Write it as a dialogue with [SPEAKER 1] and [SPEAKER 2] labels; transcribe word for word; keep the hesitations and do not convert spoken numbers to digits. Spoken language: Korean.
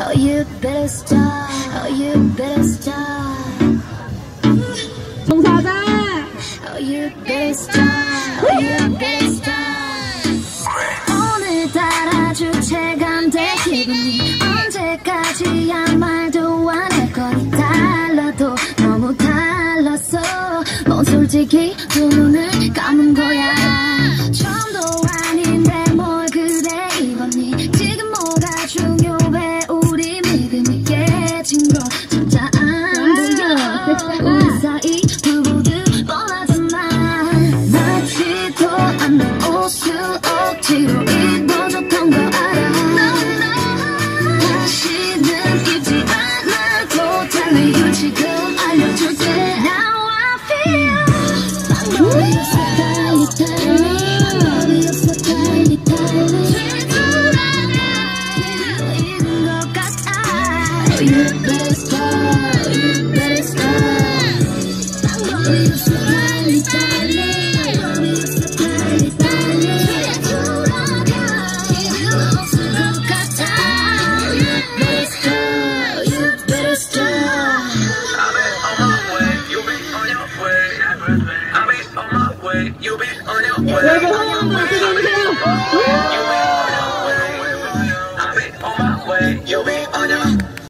[SPEAKER 1] Oh, you better stop. Oh, you better stop.
[SPEAKER 2] 동사자.
[SPEAKER 1] Oh, you better stop. Oh, you better stop. 오늘따라 주체가 안 돼 기분이 언제까지야 말도 안 할 거니 달라도 너무 달랐어. 넌 솔직히 두 눈을 감은 거야. 처음도 아닌데 뭘 그래 입었니. 지금 뭐가 중요해. 우리 믿음이 깨진 거 진짜 안 보여. 우리 사이 부부들 뻔하잖아. 맞지도 않는 옷을 억지로 입어줬던 거 알아. 다시는 입지 않아도 될 이유 지금 알려줄게. Now I feel 방법이 없어 달리 달리 방법이 없어 달리 달리 잊은 것 같아. Oh, you better stop. You better stop. 방법이 없어 달리 달리 방법이 없어 달리 달리 돌아가 이유 없을 것 같아. You better stop. You better stop.
[SPEAKER 3] I've been on my way, you be on your way. I've been on my way, you be on your way.
[SPEAKER 2] 여러분,